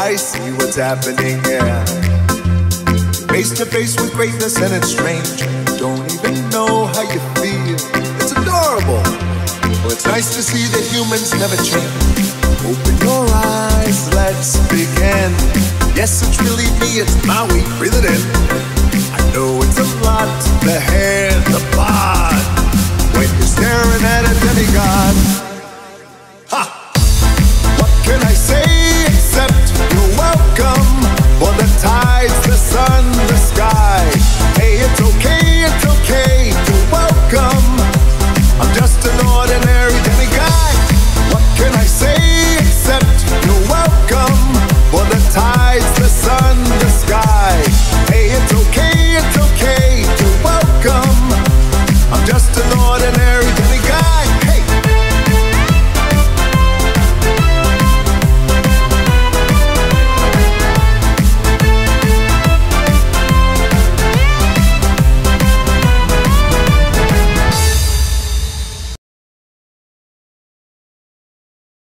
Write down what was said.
I see what's happening, yeah. Face to face with greatness and it's strange. You don't even know how you feel. It's adorable. Well, it's nice to see that humans never change. Open your eyes, let's begin. Yes, it's really me, it's Maui, breathe it in. I know it's a lot, the hair, the bod. When you're staring at a demigod,